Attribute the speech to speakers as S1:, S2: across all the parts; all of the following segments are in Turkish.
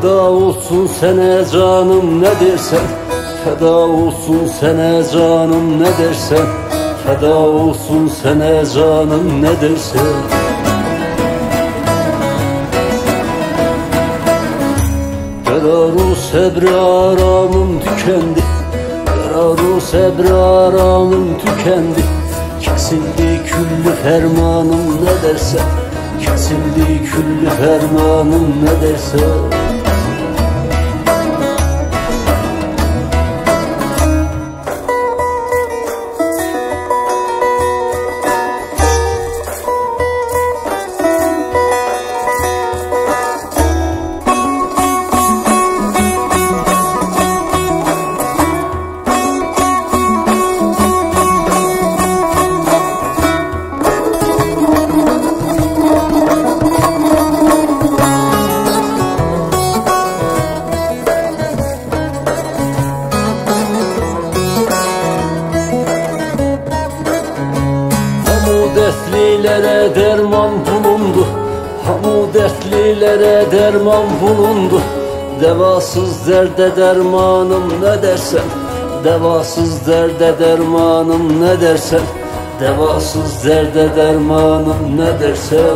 S1: Feda olsun sana canım ne dersen, feda olsun sana canım ne dersen, feda olsun sana canım ne dersen. Kararı sabri aramım tükendi, kararı sabri aramım tükendi. Kesildi küllü fermanım ne dersen, kesildi küllü fermanım ne dersen. Dertlilere derman bulundu, hamu dertlilere derman bulundu. Devasız derde dermanım ne dersen, devasız derde dermanım ne dersen, devasız derde dermanım ne dersen.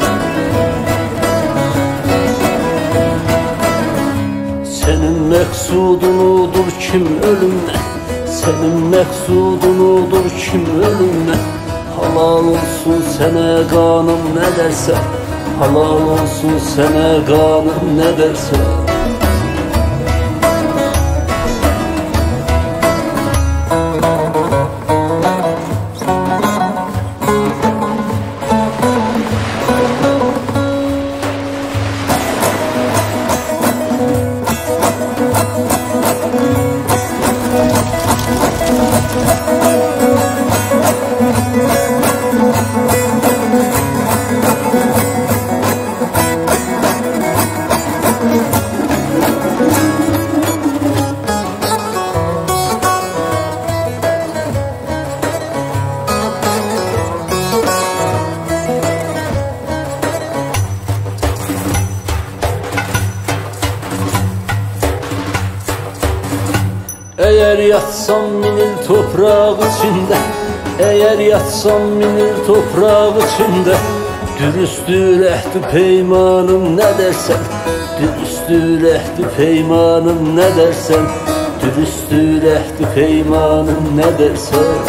S1: Senin meksudunudur kim ölümle, senin meksudunudur kim ölümle. Halal olsun sana kanım ne dersen, halal olsun sana kanım ne dersen. Eğer yatsam minil toprağı içinde, eğer yatsam minil toprağı içinde, dürüsttür ehdi peymanım ne dersen, dürüsttür ehdi peymanım ne dersen, dürüsttür ehdi peymanım ne dersen.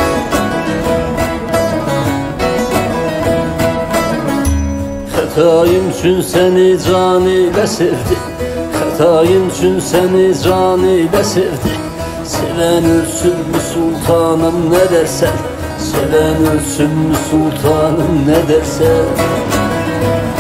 S1: Hatayım için seni canıyla sevdi, hatayım için seni canıyla sevdi. Seven ölsün mü sultanım ne dersen, seven ölsün mü sultanım ne dersen.